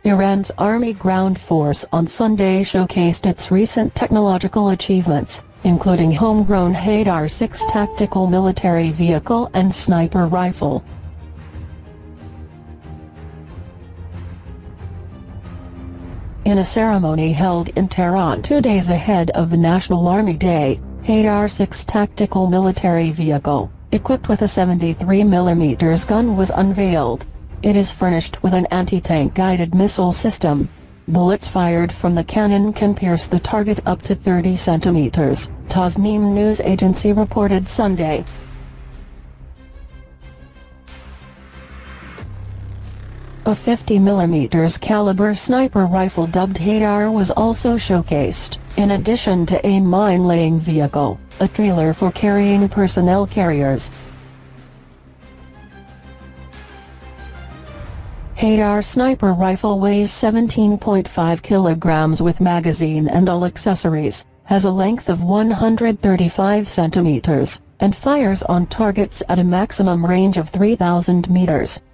Iran's Army Ground Force on Sunday showcased its recent technological achievements, including homegrown Heidar 6 tactical military vehicle and sniper rifle. In a ceremony held in Tehran 2 days ahead of the National Army Day, Heidar 6 tactical military vehicle, equipped with a 73mm gun, was unveiled. It is furnished with an anti-tank guided missile system. Bullets fired from the cannon can pierce the target up to 30 centimeters, Tasnim news agency reported Sunday. A 50mm caliber sniper rifle dubbed Heidar was also showcased, in addition to a mine-laying vehicle, a trailer for carrying personnel carriers. Heidar sniper rifle weighs 17.5 kilograms with magazine and all accessories, has a length of 135 centimeters, and fires on targets at a maximum range of 3,000 meters.